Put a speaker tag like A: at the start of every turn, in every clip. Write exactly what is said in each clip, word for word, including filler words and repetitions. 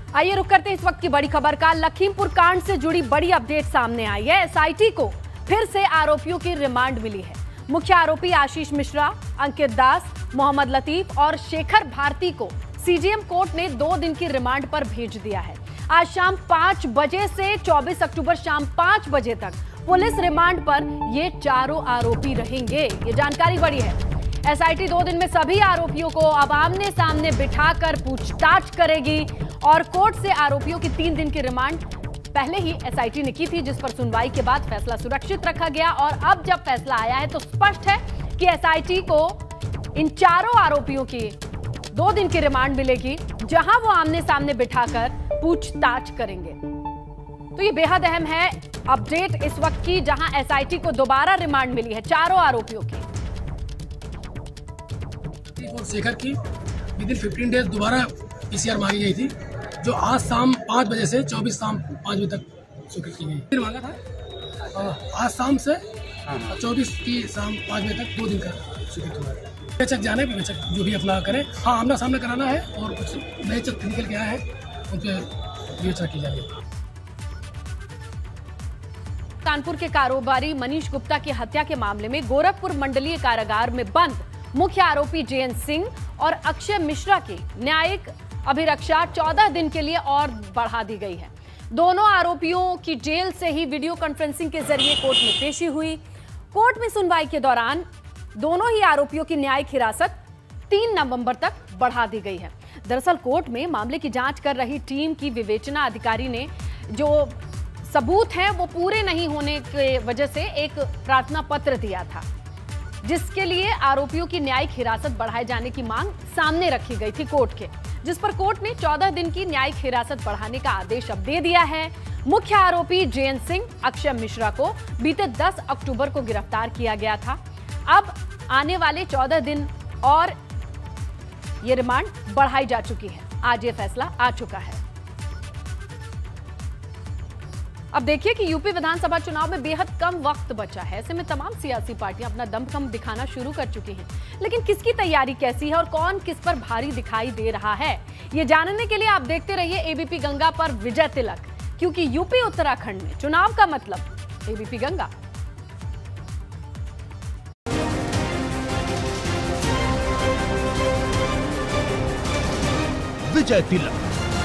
A: आइए रुक करते हैं इस वक्त की बड़ी खबर का। लखीमपुर कांड से जुड़ी बड़ी अपडेट सामने आई है। एसआईटी को फिर से आरोपियों की रिमांड मिली है। मुख्य आरोपी आशीष मिश्रा, अंकित दास, मोहम्मद लतीफ और शेखर भारती को सीजेएम कोर्ट ने दो दिन की रिमांड पर भेज दिया है। आज शाम पांच बजे से चौबीस अक्टूबर शाम पांच बजे तक पुलिस रिमांड पर ये चारों आरोपी रहेंगे। ये जानकारी बड़ी है। एसआईटी दो दिन में सभी आरोपियों को अब आमने सामने बिठाकर पूछताछ करेगी और कोर्ट से आरोपियों की तीन दिन की रिमांड पहले ही एसआईटी ने की थी, जिस पर सुनवाई के बाद फैसला सुरक्षित रखा गया। और अब जब फैसला आया है तो स्पष्ट है कि एसआईटी को इन चारों आरोपियों की दो दिन की रिमांड मिलेगी, जहां वो आमने सामने बिठाकर पूछताछ करेंगे। तो ये बेहद अहम है अपडेट इस वक्त की, जहां एसआईटी को दोबारा रिमांड मिली है चारों आरोपियों की।
B: और शेखर की विद इन फिफ्टीन डेज दोबारा पीसीआर मांगी गई थी, जो आज शाम पाँच बजे से चौबीस शाम पाँच बजे तक स्वीकृत की गई। फिर मांगा था आज शाम से चौबीस की शाम पाँच बजे तक दो दिन का स्वीकृत हुआ है। विवेचक जाने विवेचक जो भी अपना करे, हाँ आमना सामना कराना है और कुछ नए चक्र निकल के आया है उन पर विवेचना की जाएगी।
A: कानपुर के कारोबारी मनीष गुप्ता की हत्या के मामले में गोरखपुर मंडलीय कारागार में बंद मुख्य आरोपी जेएन सिंह और अक्षय मिश्रा की न्यायिक अभिरक्षा चौदह दिन के लिए और बढ़ा दी गई है। दोनों आरोपियों की जेल से ही वीडियो कॉन्फ्रेंसिंग के जरिए कोर्ट में पेशी हुई। कोर्ट में सुनवाई के दौरान दोनों ही आरोपियों की न्यायिक हिरासत तीन नवंबर तक बढ़ा दी गई है। दरअसल कोर्ट में मामले की जांच कर रही टीम की विवेचना अधिकारी ने जो सबूत हैं वो पूरे नहीं होने की वजह से एक प्रार्थना पत्र दिया था, जिसके लिए आरोपियों की न्यायिक हिरासत बढ़ाए जाने की मांग सामने रखी गई थी कोर्ट के, जिस पर कोर्ट ने चौदह दिन की न्यायिक हिरासत बढ़ाने का आदेश अब दे दिया है। मुख्य आरोपी जेएन सिंह, अक्षय मिश्रा को बीते दस अक्टूबर को गिरफ्तार किया गया था। अब आने वाले चौदह दिन और ये रिमांड बढ़ाई जा चुकी है। आज ये फैसला आ चुका है। अब देखिए कि यूपी विधानसभा चुनाव में बेहद कम वक्त बचा है। ऐसे में तमाम सियासी पार्टियां अपना दमखम दिखाना शुरू कर चुकी हैं, लेकिन किसकी तैयारी कैसी है और कौन किस पर भारी दिखाई दे रहा है, ये जानने के लिए आप देखते रहिए एबीपी गंगा पर विजय तिलक, क्योंकि यूपी उत्तराखंड में चुनाव का मतलब एबीपी गंगा।
C: विजय तिलक।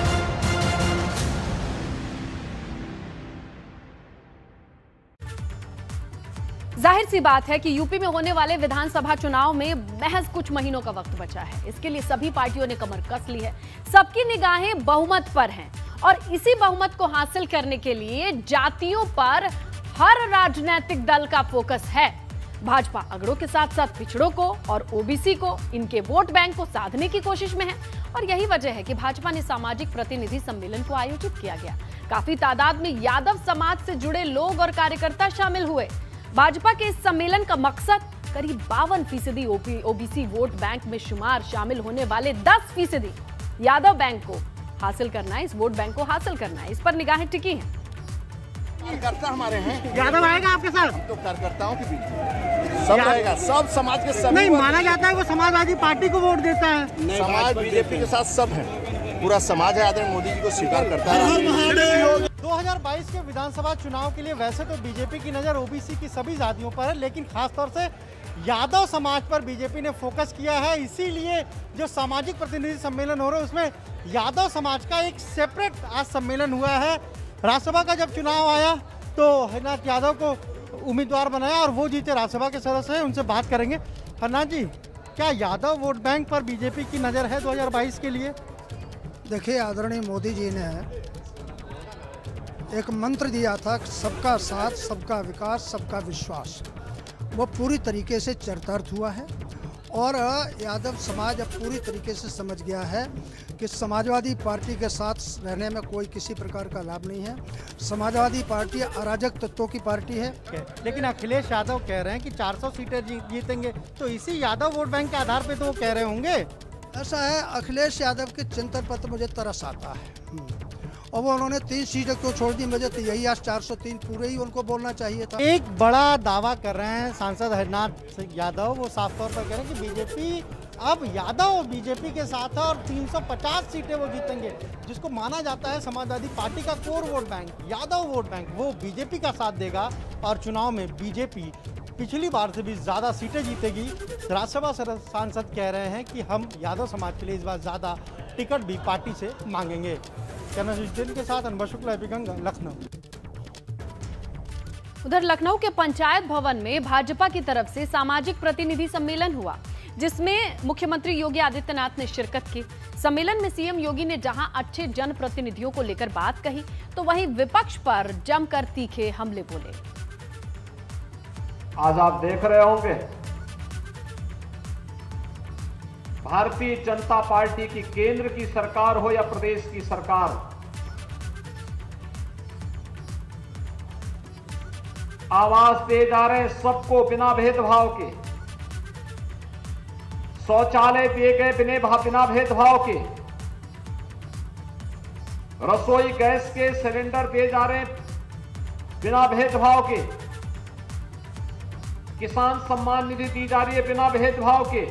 A: जाहिर सी बात है कि यूपी में होने वाले विधानसभा चुनाव में महज कुछ महीनों का वक्त बचा है। इसके लिए सभी पार्टियों ने कमर कस ली है। सबकी निगाहें बहुमत पर हैं और इसी बहुमत को हासिल करने के लिए जातियों पर हर राजनीतिक दल का फोकस है। भाजपा अगड़ों के साथ साथ पिछड़ों को और ओबीसी को, इनके वोट बैंक को साधने की कोशिश में है और यही वजह है कि भाजपा ने सामाजिक प्रतिनिधि सम्मेलन को आयोजित किया गया। काफी तादाद में यादव समाज से जुड़े लोग और कार्यकर्ता शामिल हुए। भाजपा के इस सम्मेलन का मकसद करीब बावन फीसदी ओबीसी वोट बैंक में शुमार शामिल होने वाले दस फीसदी यादव बैंक को हासिल करना है, इस वोट बैंक को हासिल करना है। इस पर निगाहें टिकी हैं।
D: कार्यकर्ता हमारे हैं,
E: यादव आएगा आपके साथ?
D: तो कार्यकर्ताओं के बीच सब रहेगा, सब समाज के सब।
E: नहीं माना जाता है वो समाजवादी पार्टी को वोट देता है।
D: समाज बीजेपी के साथ सब है, पूरा समाज है आदरणीय मोदी जी को स्वीकार करता है।
E: दो हज़ार बाईस के विधानसभा चुनाव के लिए वैसे तो बीजेपी की नज़र ओबीसी की सभी जातियों पर है, लेकिन खासतौर से यादव समाज पर बीजेपी ने फोकस किया है। इसीलिए जो सामाजिक प्रतिनिधि सम्मेलन हो रहा है उसमें यादव समाज का एक सेपरेट आज सम्मेलन हुआ है। राज्यसभा का जब चुनाव आया तो हरनाथ यादव को उम्मीदवार बनाया और वो जीते राज्यसभा के सदस्य हैं। उनसे बात करेंगे। हरनाथ जी, क्या यादव वोट बैंक पर बीजेपी की नज़र है दो हज़ार बाईस के लिए?
F: देखिए, आदरणीय मोदी जी ने एक मंत्र दिया था, सबका साथ, सबका विकास, सबका विश्वास। वो पूरी तरीके से चरितार्थ हुआ है और यादव समाज अब पूरी तरीके से समझ गया है कि समाजवादी पार्टी के साथ रहने में कोई किसी प्रकार का लाभ नहीं है। समाजवादी पार्टी अराजक तत्वों की पार्टी है।
E: लेकिन अखिलेश यादव कह रहे हैं कि चार सौ सीटें जीतेंगे, तो इसी यादव वोट बैंक के आधार पर तो वो कह रहे होंगे।
F: ऐसा है, अखिलेश यादव के चिंतन पर तो मुझे तरस आता है और वो उन्होंने तीन सीटें क्यों छोड़ दी। मुझे तो यही आज चार सौ तीन पूरे ही उनको बोलना चाहिए था।
E: एक बड़ा दावा कर रहे हैं सांसद हरनाथ यादव, वो साफ तौर पर कह रहे हैं कि बीजेपी अब यादव बीजेपी के साथ है और तीन सौ पचास सीटें वो जीतेंगे, जिसको माना जाता है समाजवादी पार्टी का core vote bank, Yadav vote bank, वो बीजेपी का साथ देगा और चुनाव में बीजेपी पिछली बार से भी ज़्यादा सीटें जीतेगी। राज्यसभा सांसद कह रहे हैं कि हम यादव समाज के लिए इस बार ज़्यादा टिकट भी पार्टी से मांगेंगे। कैमरा के साथ अनुभव शुक्ला, एपी गंगा, लखनऊ।
A: उधर लखनऊ के पंचायत भवन में भाजपा की तरफ से सामाजिक प्रतिनिधि सम्मेलन हुआ, जिसमें मुख्यमंत्री योगी आदित्यनाथ ने शिरकत की। सम्मेलन में सीएम योगी ने जहां अच्छे जनप्रतिनिधियों को लेकर बात कही, तो वहीं विपक्ष पर जमकर तीखे हमले बोले।
C: आज आप देख रहे होंगे भारतीय जनता पार्टी की केंद्र की सरकार हो या प्रदेश की सरकार, आवाज दे जा रहे सबको बिना भेदभाव के, शौचालय दिए गए बिना बिना भेदभाव के, रसोई गैस के सिलेंडर दिए जा रहे बिना भेदभाव के, किसान सम्मान निधि दी जा रही है बिना भेदभाव के,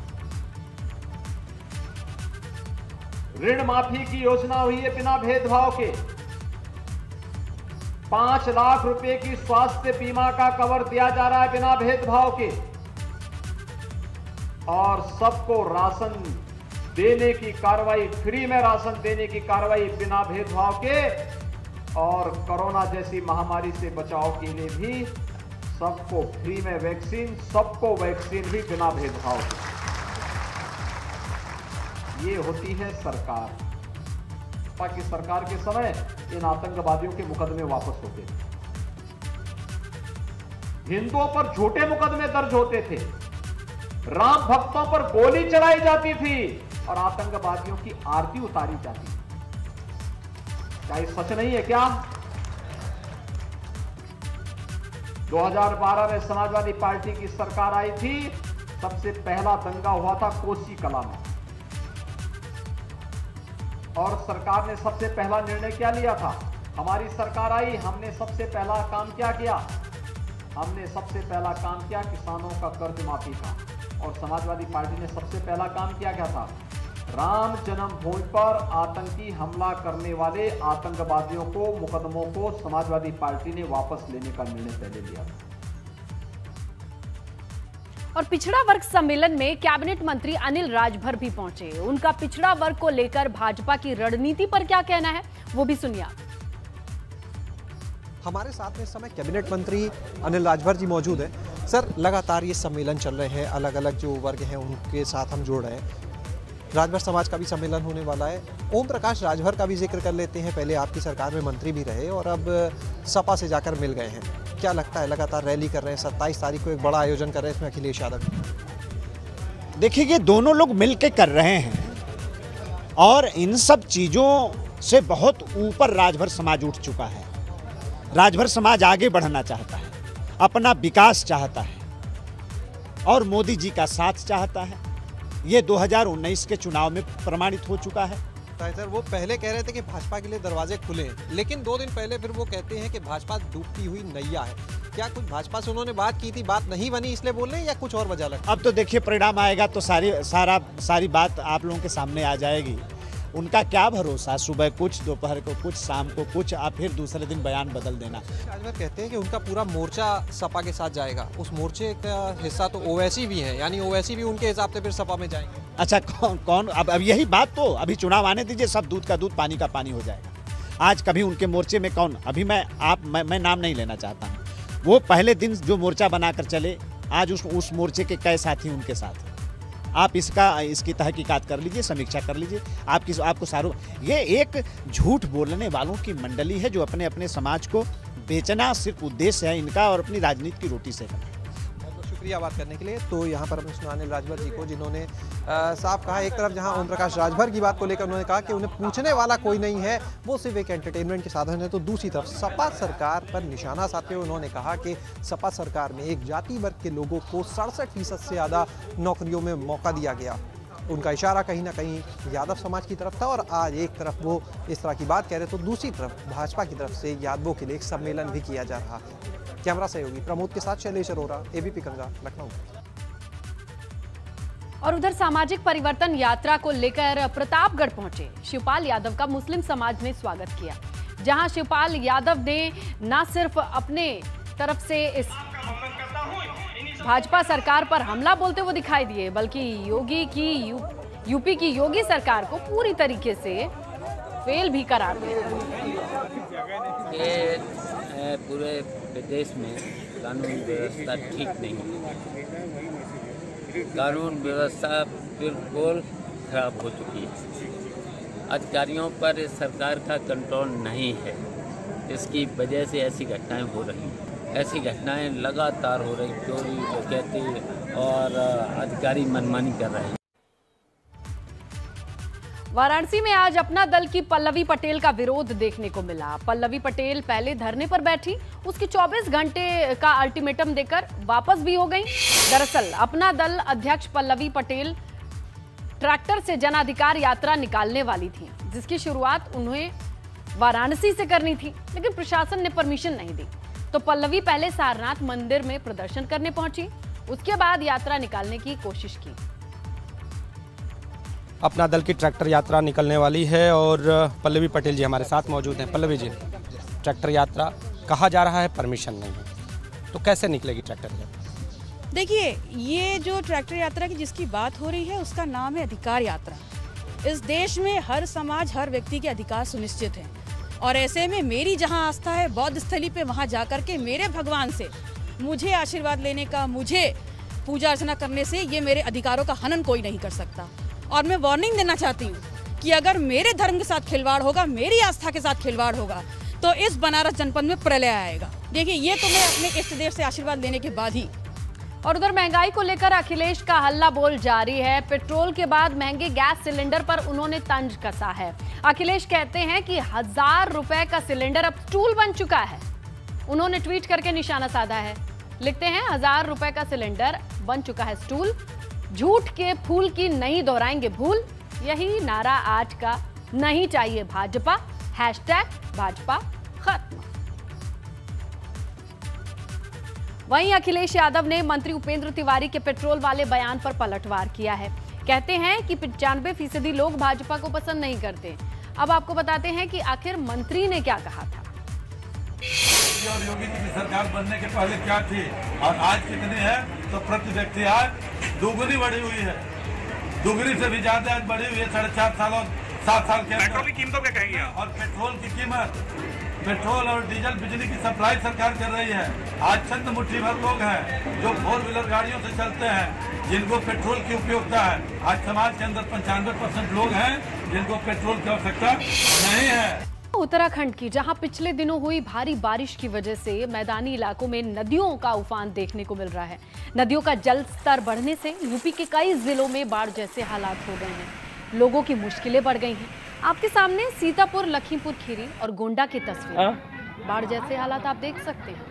C: ऋण माफी की योजना हुई है बिना भेदभाव के, पांच लाख रुपए की स्वास्थ्य बीमा का कवर दिया जा रहा है बिना भेदभाव के, और सबको राशन देने की कार्रवाई, फ्री में राशन देने की कार्रवाई बिना भेदभाव के, और कोरोना जैसी महामारी से बचाव के लिए भी सबको फ्री में वैक्सीन, सबको वैक्सीन भी बिना भेदभाव के। ये होती है सरकार। पाकि सरकार के समय इन आतंकवादियों के मुकदमे वापस होते थे, हिंदुओं पर झूठे मुकदमे दर्ज होते थे, राम भक्तों पर गोली चलाई जाती थी और आतंकवादियों की आरती उतारी जाती थी। क्या ये सच नहीं है क्या? दो हज़ार बारह में समाजवादी पार्टी की सरकार आई थी, सबसे पहला दंगा हुआ था कोसी कला में, और सरकार ने सबसे पहला निर्णय क्या लिया था? हमारी सरकार आई, हमने सबसे पहला काम क्या किया? हमने सबसे पहला काम किया किसानों का कर्ज माफी का। और समाजवादी पार्टी ने सबसे पहला काम किया क्या था? राम जन्मभूमि पर आतंकी हमला करने वाले आतंकवादियों को, मुकदमों को समाजवादी पार्टी ने वापस लेने का निर्णय पहले लिया।
A: और पिछड़ा वर्ग सम्मेलन में कैबिनेट मंत्री अनिल राजभर भी पहुंचे। उनका पिछड़ा वर्ग को लेकर भाजपा की रणनीति पर क्या कहना है, वो भी सुनिए।
G: हमारे साथ में इस समय कैबिनेट मंत्री अनिल राजभर जी मौजूद हैं। सर, लगातार ये सम्मेलन चल रहे हैं, अलग अलग जो वर्ग हैं उनके साथ हम जोड़ रहे हैं। राजभर समाज का भी सम्मेलन होने वाला है। ओम प्रकाश राजभर का भी जिक्र कर लेते हैं। पहले आपकी सरकार में मंत्री भी रहे और अब सपा से जाकर मिल गए हैं। क्या लगता है, लगातार रैली कर रहे हैं, सत्ताईस तारीख को एक बड़ा आयोजन कर रहे हैं इसमें अखिलेश यादव।
H: देखिए, ये दोनों लोग मिल के कर रहे हैं और इन सब चीज़ों से बहुत ऊपर राजभर समाज उठ चुका है। राजभर समाज आगे बढ़ना चाहता है, अपना विकास चाहता है और मोदी जी का साथ चाहता है। ये दो हज़ार उन्नीस के चुनाव में प्रमाणित हो चुका है।
G: सर, वो पहले कह रहे थे कि भाजपा के लिए दरवाजे खुले हैं, लेकिन दो दिन पहले फिर वो कहते हैं कि भाजपा डूबती हुई नैया है। क्या कुछ भाजपा से उन्होंने बात की थी, बात नहीं बनी इसलिए बोल रहे हैं या कुछ और वजह लगता है?
H: अब तो देखिए, परिणाम आएगा तो सारी सारा सारी बात आप लोगों के सामने आ जाएगी। उनका क्या भरोसा, सुबह कुछ, दोपहर को कुछ, शाम को कुछ, आप फिर दूसरे दिन बयान बदल देना।
G: राजभर कहते हैं कि उनका पूरा मोर्चा सपा के साथ जाएगा। उस मोर्चे का हिस्सा तो ओवैसी भी है, यानी ओवैसी भी उनके हिसाब से फिर सपा में जाएंगे।
H: अच्छा, कौन कौन अब अब यही बात, तो अभी चुनाव आने दीजिए, सब दूध का दूध पानी का पानी हो जाएगा। आज कभी उनके मोर्चे में कौन, अभी मैं आप मैं, मैं नाम नहीं लेना चाहता हूँ, वो पहले दिन जो मोर्चा बनाकर चले, आज उस उस मोर्चे के कई साथी उनके साथ हैं। आप इसका इसकी तहकीकात कर लीजिए, समीक्षा कर लीजिए। आपकी आपको सारों, ये एक झूठ बोलने वालों की मंडली है जो अपने अपने समाज को बेचना सिर्फ उद्देश्य है इनका और अपनी राजनीति की रोटी से करना।
G: शुक्रिया बात करने के लिए। तो यहाँ पर हमने सुना अनिल राजभर जी को, जिन्होंने साफ कहा, एक तरफ जहाँ ओम प्रकाश राजभर की बात को लेकर उन्होंने कहा कि उन्हें पूछने वाला कोई नहीं है, वो सिर्फ एक एंटरटेनमेंट के साधन है, तो दूसरी तरफ सपा सरकार पर निशाना साधते हुए उन्होंने कहा कि सपा सरकार में एक जाति वर्ग के लोगों को सड़सठ फीसद से ज़्यादा नौकरियों में मौका दिया गया। उनका इशारा कहीं ना कहीं यादव समाज की तरफ था और आज एक तरफ वो इस तरह की बात कह रहे तो दूसरी तरफ भाजपा की तरफ से यादवों के लिए एक सम्मेलन भी किया जा रहा है। कैमरा सहयोगी प्रमोद के साथ शैलेश अरोरा, एबीपी गंगा, लखनऊ।
A: और उधर सामाजिक परिवर्तन यात्रा को लेकर प्रतापगढ़ पहुंचे शिवपाल यादव का मुस्लिम समाज ने स्वागत किया, जहां शिवपाल यादव ने न सिर्फ अपने तरफ से इस भाजपा सरकार पर हमला बोलते हुए दिखाई दिए, बल्कि योगी की यू, यूपी की योगी सरकार को पूरी तरीके से फेल भी करार दिया।
I: ये पूरे प्रदेश में कानून व्यवस्था ठीक नहीं है, कानून व्यवस्था बिल्कुल खराब हो चुकी है, अधिकारियों पर इस सरकार का कंट्रोल नहीं है, इसकी वजह से ऐसी घटनाएं हो रही हैं। ऐसी घटनाएं लगातार हो रही, चोरी डकैती और अधिकारी मनमानी कर रहे हैं।
A: वाराणसी में आज अपना दल की पल्लवी पटेल का विरोध देखने को मिला। पल्लवी पटेल पहले धरने पर बैठी, उसकी चौबीस घंटे का अल्टीमेटम देकर वापस भी हो गई। दरअसल अपना दल अध्यक्ष पल्लवी पटेल ट्रैक्टर से जन अधिकार यात्रा निकालने वाली थी, जिसकी शुरुआत उन्हें वाराणसी से करनी थी, लेकिन प्रशासन ने परमिशन नहीं दी। तो पल्लवी पहले सारनाथ मंदिर में प्रदर्शन करने पहुंची, उसके बाद यात्रा निकालने की कोशिश की।
J: अपना दल की ट्रैक्टर यात्रा निकलने वाली है और पल्लवी पटेल जी हमारे साथ मौजूद हैं। पल्लवी जी, ट्रैक्टर यात्रा कहा जा रहा है परमिशन नहीं है, तो कैसे निकलेगी ट्रैक्टर यात्रा?
K: देखिए, ये जो ट्रैक्टर यात्रा की जिसकी बात हो रही है उसका नाम है अधिकार यात्रा। इस देश में हर समाज, हर व्यक्ति के अधिकार सुनिश्चित हैं, और ऐसे में मेरी जहां आस्था है बौद्ध स्थली पे, वहां जाकर के मेरे भगवान से मुझे आशीर्वाद लेने का, मुझे पूजा अर्चना करने से ये मेरे अधिकारों का हनन कोई नहीं कर सकता। और मैं वार्निंग देना चाहती हूँ कि अगर मेरे धर्म के साथ खिलवाड़ होगा, मेरी आस्था के साथ खिलवाड़ होगा, तो इस बनारस जनपद में प्रलय आएगा। देखिए, ये तो मैं अपने इष्ट देव से आशीर्वाद लेने के बाद ही।
A: और उधर महंगाई को लेकर अखिलेश का हल्ला बोल जारी है। पेट्रोल के बाद महंगे गैस सिलेंडर पर उन्होंने तंज कसा है। अखिलेश कहते हैं कि हजार रुपए का सिलेंडर अब स्टूल बन चुका है। उन्होंने ट्वीट करके निशाना साधा है, लिखते हैं हजार रुपए का सिलेंडर बन चुका है स्टूल, झूठ के फूल की नहीं दोहराएंगे भूल, यही नारा आज का, नहीं चाहिए भाजपा, हैशटैग भाजपा खत्म। वहीं अखिलेश यादव ने मंत्री उपेंद्र तिवारी के पेट्रोल वाले बयान पर पलटवार किया है। कहते हैं कि पचानवे फीसदी लोग भाजपा को पसंद नहीं करते। अब आपको बताते हैं कि आखिर मंत्री ने क्या कहा था।
L: और योगी जी की सरकार बनने के पहले क्या थी और आज कितनी है, तो प्रति व्यक्ति आज दोगुनी बढ़ी हुई है, दोगुनी से भी ज्यादा आज बढ़ी हुई है साढ़े चार सालों सात साल के पेट्रोल की कीमतों क्या कहेंगे आप? और पेट्रोल की कीमत, पेट्रोल और डीजल बिजली की सप्लाई सरकार कर रही है। आज चंद मुट्ठी भर लोग हैं जो फोर व्हीलर गाड़ियों से चलते हैं, जिनको पेट्रोल की उपयोगिता है। आज समाज के अंदर पंचानवे परसेंट लोग हैं जिनको पेट्रोल की आवश्यकता नहीं है।
A: उत्तराखंड की, जहां पिछले दिनों हुई भारी बारिश की वजह से मैदानी इलाकों में नदियों का उफान देखने को मिल रहा है। नदियों का जल स्तर बढ़ने से यूपी के कई जिलों में बाढ़ जैसे हालात हो गए हैं, लोगों की मुश्किलें बढ़ गई हैं। आपके सामने सीतापुर, लखीमपुर खीरी और गोंडा की तस्वीर। बाढ़ जैसे हालात आप देख सकते हैं।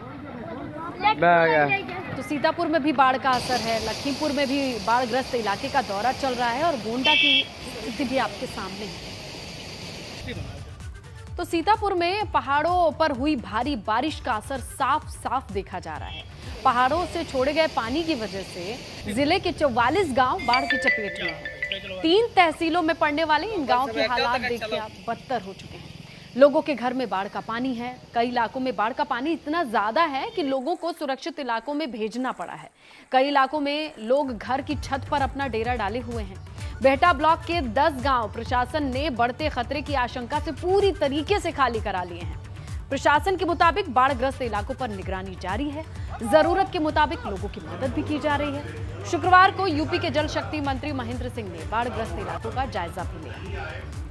A: तो सीतापुर में भी बाढ़ का असर है, लखीमपुर में भी बाढ़ग्रस्त इलाके का दौरा चल रहा है और गोंडा की स्थिति भी आपके सामने है। तो सीतापुर में पहाड़ों पर हुई भारी बारिश का असर साफ साफ देखा जा रहा है। पहाड़ों से छोड़े गए पानी की वजह से जिले के चौवालीस गांव बाढ़ की चपेट में हैं। तीन तहसीलों में पड़ने वाले इन गांव के हालात देखिए आप, बदतर हो चुके हैं। लोगों के घर में बाढ़ का पानी है। कई इलाकों में बाढ़ का पानी इतना ज्यादा है कि लोगों को सुरक्षित इलाकों में भेजना पड़ा है। कई इलाकों में लोग घर की छत पर अपना डेरा डाले हुए हैं। बेहटा ब्लॉक के दस गांव प्रशासन ने बढ़ते खतरे की आशंका से पूरी तरीके से खाली करा लिए हैं। प्रशासन के मुताबिक बाढ़ग्रस्त इलाकों पर निगरानी जारी है। जरूरत के मुताबिक लोगों की मदद भी की जा रही है। शुक्रवार को यूपी के जल शक्ति मंत्री महेंद्र सिंह ने बाढ़ग्रस्त इलाकों का जायजा भी लिया।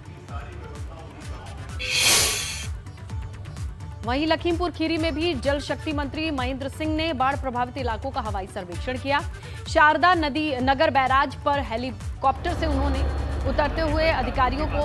A: वहीं लखीमपुर खीरी में भी जल शक्ति मंत्री महेंद्र सिंह ने बाढ़ प्रभावित इलाकों का हवाई सर्वेक्षण किया। शारदा नदी नगर बैराज पर हेलीकॉप्टर से उन्होंने उतरते हुए अधिकारियों को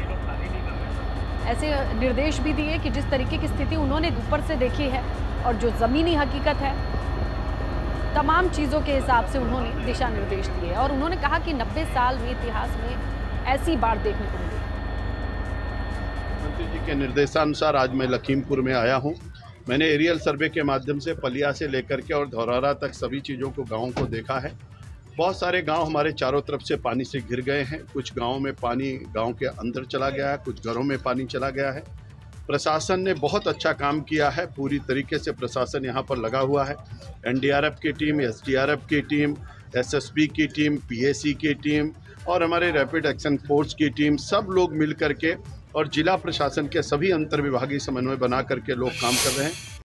A: ऐसे निर्देश भी दिए कि जिस तरीके की स्थिति उन्होंने ऊपर से देखी है और जो जमीनी हकीकत है, तमाम चीजों के हिसाब से उन्होंने दिशा निर्देश दिए। और उन्होंने कहा कि नब्बे साल में इतिहास में ऐसी बाढ़ देखने को मिली।
D: मंत्री जी के निर्देशानुसार आज मैं लखीमपुर में आया हूं। मैंने एरियल सर्वे के माध्यम से पलिया से लेकर के और धौरारा तक सभी चीज़ों को, गाँव को देखा है। बहुत सारे गांव हमारे चारों तरफ से पानी से घिर गए हैं। कुछ गांवों में पानी गांव के अंदर चला गया है, कुछ घरों में पानी चला गया है। प्रशासन ने बहुत अच्छा काम किया है, पूरी तरीके से प्रशासन यहाँ पर लगा हुआ है। एन डी आर एफ की टीम, एस डी आर एफ की टीम, एस एस बी की टीम, पी ए सी की टीम और हमारे रैपिड एक्शन फोर्स की टीम, सब लोग मिल करके और जिला प्रशासन के सभी अंतर विभागीय समन्वय बना करके लोग काम कर रहे हैं।